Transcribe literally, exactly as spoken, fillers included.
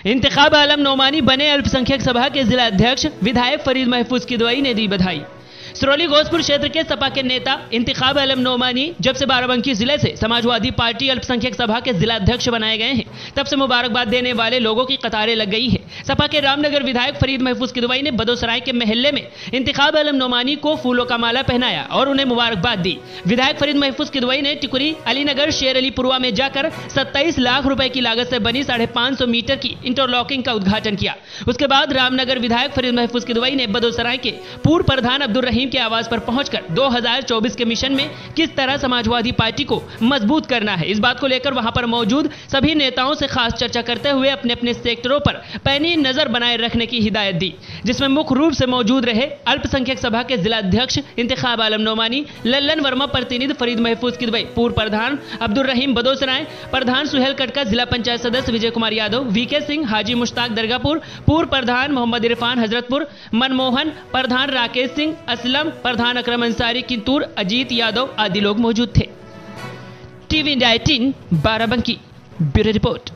इंतखाब आलम नोमानी बने अल्पसंख्यक सभा के जिला अध्यक्ष विधायक फरीद महफूज किदवई ने दी बधाई। सिरौली घोसपुर क्षेत्र के सपा के नेता इंतखाब आलम नोमानी जब से बाराबंकी जिले से समाजवादी पार्टी अल्पसंख्यक सभा के जिला अध्यक्ष बनाए गए हैं, तब से मुबारकबाद देने वाले लोगों की कतारें लग गई है। सपा के रामनगर विधायक फरीद महफूज किदवई ने बदोसराय के महल्ले में इंतखाब आलम नोमानी को फूलों का माला पहनाया और उन्हें मुबारकबाद दी। विधायक फरीद महफूज किदवई ने टिकुरी अलीनगर शेर अली पुरवा में जाकर सत्ताईस लाख रुपए की लागत से बनी साढ़े पांच सौ मीटर की इंटरलॉकिंग का उद्घाटन किया। उसके बाद रामनगर विधायक फरीद महफूज किदवई ने बदोसराय के पूर्व प्रधान अब्दुल रहीम के आवास पर पहुंचकर दो हज़ार चौबीस के मिशन में किस तरह समाजवादी पार्टी को मजबूत करना है, इस बात को लेकर वहां पर मौजूद सभी नेताओं से खास चर्चा करते हुए अपने अपने सेक्टरों पर पैनी नजर बनाए रखने की हिदायत दी, जिसमें मुख्य रूप से मौजूद रहे अल्पसंख्यक सभा के जिला अध्यक्ष इंतखाब आलम नोमानी, लल्लन वर्मा प्रतिनिधि फरीद महफूज किदवई, पूर्व प्रधान अब्दुल रहीम बदोसराय, प्रधान सुहेल कटका, जिला पंचायत सदस्य विजय कुमार यादव, वीके सिंह, हाजी मुश्ताक दरगापुर, पूर्व प्रधान मोहम्मद इरफान हजरतपुर, मनमोहन, प्रधान राकेश सिंह असलम, प्रधान अकरम अंसारी किंतूर, अजीत यादव आदि लोग मौजूद थे। टीवी इंडिया अठारह बाराबंकी, ब्यूरो रिपोर्ट।